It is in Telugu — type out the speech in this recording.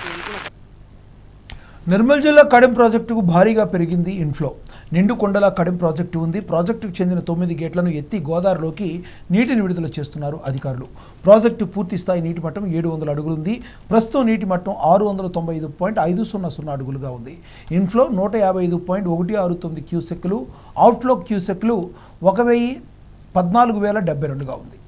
నిర్మల్ జిల్లా కడెం ప్రాజెక్టుకు భారీగా పెరిగింది ఇన్ఫ్లో. నిండు కొండల కడెం ప్రాజెక్టు ఉంది. ప్రాజెక్టుకు చెందిన 9 గేట్లను ఎత్తి గోదావరిలోకి నీటిని విడుదల చేస్తున్నారు అధికారులు. ప్రాజెక్టు పూర్తి స్థాయి నీటి మట్టం 700 అడుగులుంది. ప్రస్తుతం నీటి మట్టం 695.500 అడుగులుగా ఉంది. ఇన్ఫ్లో 155.169 క్యూసెక్కులు, అవుట్ఫ్లో క్యూసెక్కులు 1,14,072గా ఉంది.